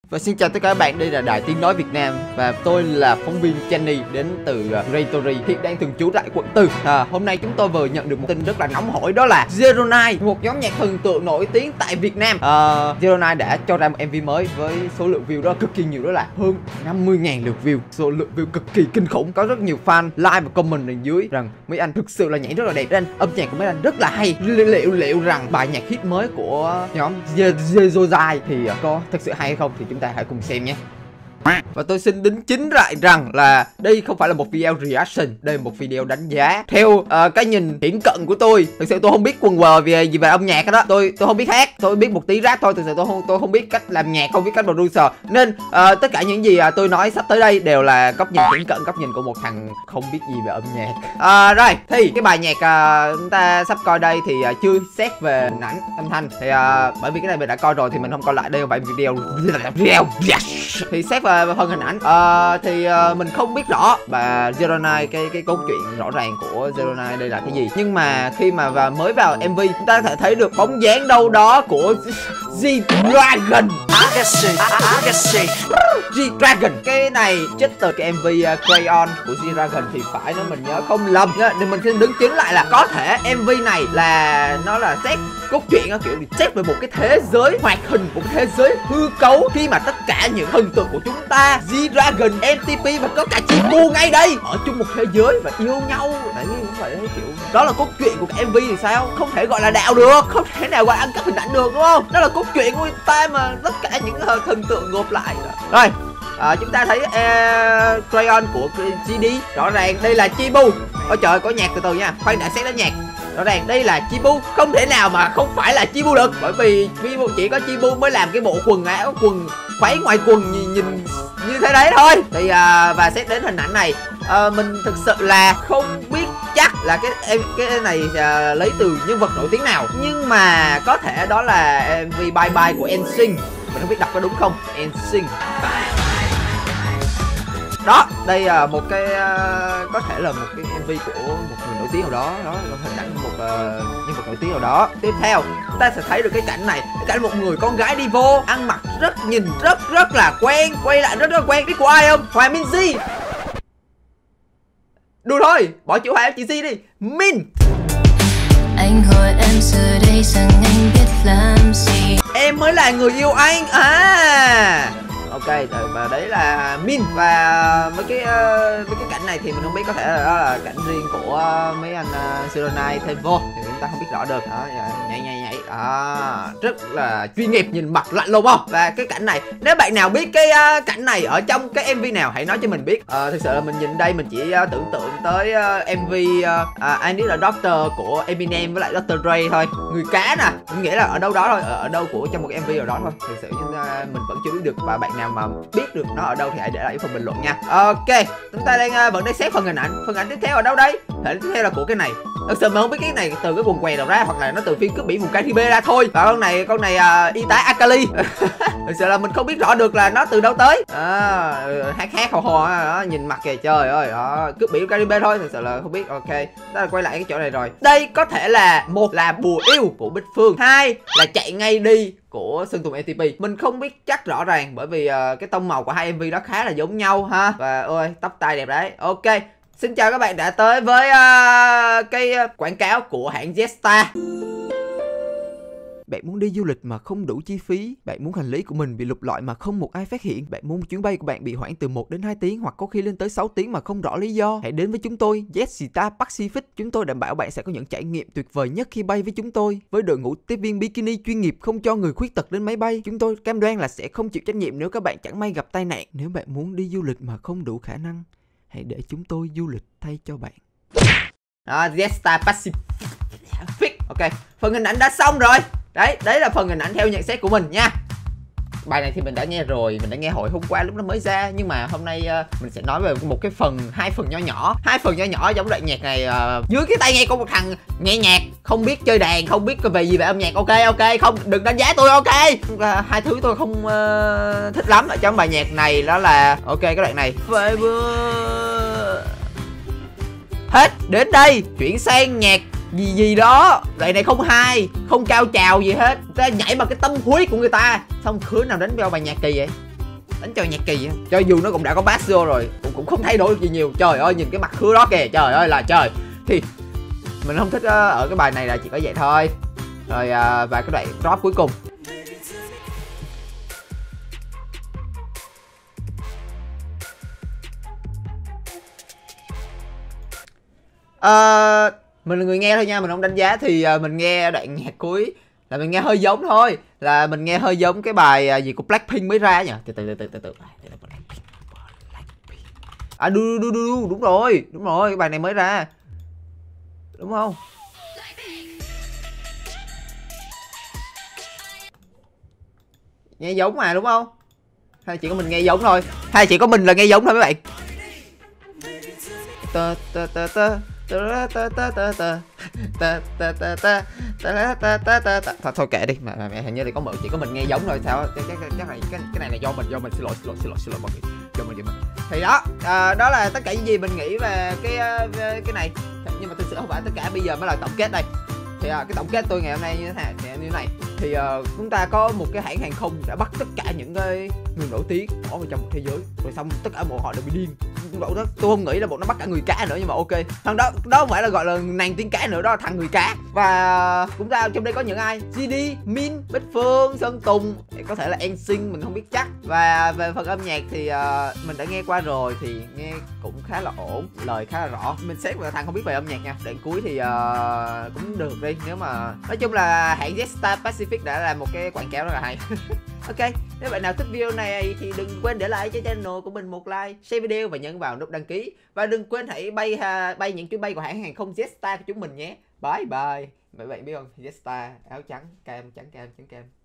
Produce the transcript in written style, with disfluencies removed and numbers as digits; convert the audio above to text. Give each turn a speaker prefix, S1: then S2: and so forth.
S1: Và xin chào tất cả các bạn, đây là Đài Tiếng Nói Việt Nam và tôi là phóng viên Jenny đến từ Raytory, hiện đang thường trú tại quận 4. Hôm nay chúng tôi vừa nhận được một tin rất là nóng hổi, đó là Zero Nine, một nhóm nhạc thần tượng nổi tiếng tại Việt Nam. Zero Nine đã cho ra một MV mới với số lượng view đó cực kỳ nhiều, đó là hơn 50.000 lượt view, số lượng view cực kỳ kinh khủng. Có rất nhiều fan like và comment ở dưới rằng mấy anh thực sự là nhảy rất là đẹp, nên âm nhạc của mấy anh rất là hay. Liệu rằng bài nhạc hit mới của nhóm Zero Nine thì có thực sự hay hay không thì chúng ta hãy cùng xem nhé. Và tôi xin đính chính lại rằng là đây không phải là một video reaction, đây là một video đánh giá theo cái nhìn hiển cận của tôi. Thực sự tôi không biết quần què về âm nhạc đó, tôi không biết hát, tôi biết một tí rap thôi. Thực sự tôi không biết cách làm nhạc, không biết cách producer, nên tất cả những gì tôi nói sắp tới đây đều là góc nhìn hiển cận, góc nhìn của một thằng không biết gì về âm nhạc. Rồi thì cái bài nhạc chúng ta sắp coi đây thì chưa xét về hình ảnh âm thanh thì bởi vì cái này mình đã coi rồi thì mình không coi lại. Đây là bài video thì xét về phần hình ảnh thì mình không biết rõ và Zero Nine cái câu chuyện rõ ràng của Zero Nine đây là cái gì, nhưng mà khi mà mới vào MV chúng ta có thể thấy được bóng dáng đâu đó của G-Dragon. G-Dragon, cái này chết từ cái MV Crayon của G-Dragon thì phải, nếu mình nhớ không lầm, nên mình xin đứng chứng lại là có thể MV này là nó là xét cốt truyện kiểu xét về một cái thế giới hoạt hình, một cái thế giới hư cấu, khi mà tất cả những thần tượng của chúng ta G-Dragon, MTP và có cả Chibu ngay đây ở chung một thế giới và yêu nhau. Đấy, phải kiểu đó là cốt truyện của cái MV thì sao, không thể gọi là đạo được, không thể nào gọi là ăn cắp hình ảnh được, đúng không? Đó là cốt truyện của người ta mà tất cả những thần tượng gộp lại. Rồi chúng ta thấy Crayon của GD, rõ ràng đây là Chibu. Ôi trời, có nhạc từ từ nha, khoan đã xét đến nhạc. Rõ ràng đây là Chibu, không thể nào mà không phải là Chibu được, bởi vì chỉ có Chibu mới làm cái bộ quần áo, quần váy ngoài quần nhìn như thế đấy thôi. Thì và xét đến hình ảnh này, mình thực sự là không biết chắc là cái này lấy từ nhân vật nổi tiếng nào, nhưng mà có thể đó là MV Bye Bye của NSYNC. Mình không biết đọc có đúng không, NSYNC. Đó, đây là một cái có thể là một cái MV của một người nổi tiếng nào đó, đó là hình ảnh một nhân vật nổi tiếng nào đó. Tiếp theo chúng ta sẽ thấy được cái cảnh này, cái cảnh một người con gái đi vô ăn mặc nhìn rất là quen, quay lại rất là quen. Biết của ai không? Hoàng Minzy. Đùa thôi, bỏ chữ Hoàng chị Di đi. Min.
S2: Anh hỏi em giờ đây rằng anh biết làm gì.
S1: Em mới là người yêu anh à. Ok, và đấy là Min. Và mấy cái cảnh này thì mình không biết, có thể là đó là cảnh riêng của mấy anh Zero Nine thêm vô thì chúng ta không biết rõ được. Đó, nhảy rất là chuyên nghiệp, nhìn mặt lạnh luôn không? Và cái cảnh này, nếu bạn nào biết cái cảnh này ở trong cái MV nào hãy nói cho mình biết. Thực sự là mình nhìn đây mình chỉ tưởng tượng tới MV I Need a Doctor của Eminem với lại Dr. Dre thôi. Người cá nè, mình nghĩ là ở đâu đó thôi, ở đâu của trong một MV nào đó thôi. Thực sự mình vẫn chưa biết được, và bạn nào mà biết được nó ở đâu thì hãy để lại phần bình luận nha. Ok, chúng ta vẫn đang xét phần hình ảnh. Phần ảnh tiếp theo ở đâu đây? Hình tiếp theo là của cái này. Thực sự mình không biết cái này từ cái quần què nào ra, hoặc là nó từ phim cướp biển vùng Caribe ra thôi. Và con này y tá Akali. Thực sự là mình không biết rõ được là nó từ đâu tới. Hát hò nhìn mặt kìa, trời ơi, cướp biển Caribe thôi. Thực sự là không biết. Ok, ta quay lại cái chỗ này rồi. Đây có thể là một là bùa yêu của Bích Phương, hai là chạy ngay đi của Sơn Tùng ATP. Mình không biết chắc rõ ràng, bởi vì cái tông màu của hai MV đó khá là giống nhau ha. Và ôi, tóc tai đẹp đấy. Ok, xin chào các bạn đã tới với cái quảng cáo của hãng Jetstar. Bạn muốn đi du lịch mà không đủ chi phí, bạn muốn hành lý của mình bị lục lọi mà không một ai phát hiện, bạn muốn chuyến bay của bạn bị hoãn từ 1 đến 2 tiếng hoặc có khi lên tới 6 tiếng mà không rõ lý do. Hãy đến với chúng tôi, Jetstar Pacific. Chúng tôi đảm bảo bạn sẽ có những trải nghiệm tuyệt vời nhất khi bay với chúng tôi. Với đội ngũ tiếp viên bikini chuyên nghiệp không cho người khuyết tật lên máy bay, chúng tôi cam đoan là sẽ không chịu trách nhiệm nếu các bạn chẳng may gặp tai nạn. Nếu bạn muốn đi du lịch mà không đủ khả năng, hãy để chúng tôi du lịch thay cho bạn. Jetstar Pacific. Ok, phần hình ảnh đã xong rồi. Đấy là phần hình ảnh theo nhận xét của mình nha. Bài này thì mình đã nghe rồi, mình đã nghe hồi hôm qua lúc nó mới ra, nhưng mà hôm nay mình sẽ nói về một cái hai phần nhỏ giống đoạn nhạc này. Dưới cái tai nghe của một thằng nghe nhạc không biết chơi đàn, không biết về gì về âm nhạc. Ok, không, đừng đánh giá tôi. Ok, hai thứ tôi không thích lắm ở trong bài nhạc này, đó là ok cái đoạn này. Hết đến đây, chuyển sang nhạc gì đó. Đoạn này không hay, không cao trào gì hết, ta nhảy bằng cái tâm huyết của người ta. Xong khứa nào đánh vào bài nhạc kỳ vậy. đánh chơi nhạc kỳ á. Cho dù nó cũng đã có bass vô rồi cũng không thay đổi được gì nhiều. Trời ơi nhìn cái mặt khứa đó kìa, trời ơi là trời. Thì mình không thích ở cái bài này là chỉ có vậy thôi. Rồi và cái đoạn drop cuối cùng. Mình là người nghe thôi nha, mình không đánh giá. Thì mình nghe đoạn nhạc cuối là mình nghe hơi giống thôi, là mình nghe hơi giống cái bài gì của Blackpink mới ra nhỉ. Từ đúng rồi cái bài này mới ra đúng không? Nghe giống mà đúng không? Hay chỉ có mình nghe giống thôi? Hay chỉ có mình là nghe giống thôi mấy bạn? Thôi kệ đi mà mẹ, hình như là có mượn, chỉ có mình nghe giống thôi sao? Cái này là do mình xin lỗi mọi người, do mình. Thì đó, đó là tất cả những gì mình nghĩ về cái này. Nhưng mà thực sự không phải tất cả, bây giờ mới là tổng kết đây. Thì cái tổng kết tôi ngày hôm nay như thế này. Thì chúng ta có một cái hãng hàng không đã bắt tất cả những cái người nổi tiếng bỏ vào trong một thế giới, rồi xong tất cả bọn họ đều bị điên. Bộ đó tôi không nghĩ là bọn nó bắt cả người cá nữa, nhưng mà ok, thằng đó không phải là gọi là nàng tiên cá nữa, đó là thằng người cá. Và chúng ta trong đây có những ai? GD, Min, Bích Phương, Sơn Tùng, có thể là NSYNC mình không biết chắc. Và về phần âm nhạc thì mình đã nghe qua rồi, thì nghe cũng khá là ổn, lời khá là rõ. Mình xét là thằng không biết về âm nhạc nha. Đoạn cuối thì cũng được đi, nếu mà nói chung là hãng Jetstar Pacific đã làm một cái quảng cáo rất là hay. Ok, nếu bạn nào thích video này thì đừng quên để lại cho channel của mình một like, share video và nhấn vào nút đăng ký. Và đừng quên hãy bay những chuyến bay của hãng hàng không Jetstar của chúng mình nhé. Bye bye. Mấy bạn biết không, Jetstar áo trắng cam trắng cam trắng cam.